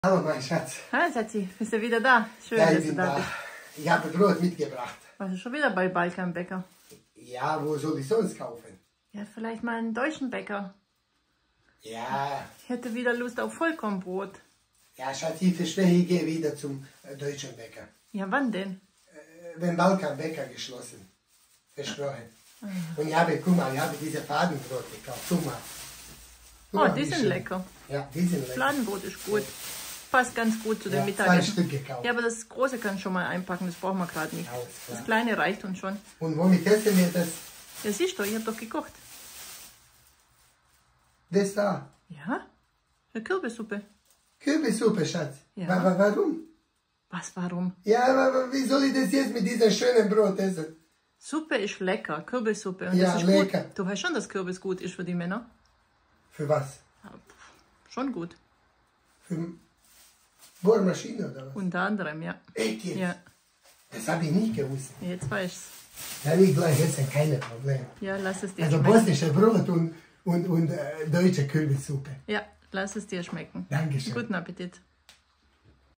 Hallo, mein Schatz. Hi, Schatzi, bist du wieder da? Schön, Ja, dass ich du bin da da. bist. Ich habe Brot mitgebracht. Warst du schon wieder bei Balkan Bäcker? Ja, wo soll ich sonst kaufen? Ja, vielleicht mal einen deutschen Bäcker. Ja, Ich hätte wieder Lust auf Vollkornbrot. ja, Schatz, ich verstehe, ich gehe wieder zum deutschen Bäcker. Ja, wann denn? Den Balkan Bäcker geschlossen. Versprochen. Und ich habe, guck mal, ich habe diese Fadenbrot gekauft. Guck mal. Guck Oh, mal, die wie sind schön. lecker. Ja, die sind lecker. Fladenbrot ist gut. Passt ganz gut zu dem Ja, 2 Mittagessen. Stück gekauft. Ja, aber das große kann ich schon mal einpacken, das brauchen wir gerade nicht. Alles klar. Das kleine reicht uns schon. Und womit essen wir das? Ja, siehst du, ich habe doch gekocht. Das da. Ja? Eine Kürbissuppe. Kürbissuppe, Schatz. Ja. Warum? Was, warum? Ja, aber wie soll ich das jetzt mit diesem schönen Brot essen? Suppe ist lecker, Kürbissuppe. Und Ja, das ist lecker. gut. Du weißt schon, dass Kürbis gut ist für die Männer? Für was? Ja, schon gut. Für Bohrmaschine oder was? Unter anderem, ja. Echt jetzt? Ja, Das habe ich nicht gewusst. jetzt weißt du. Da ich gleich essen, keine Probleme. Ja, lass es dir Also schmecken. bosnische Brot und deutsche Kürbissuppe. Ja, lass es dir schmecken. Dankeschön. Guten Appetit.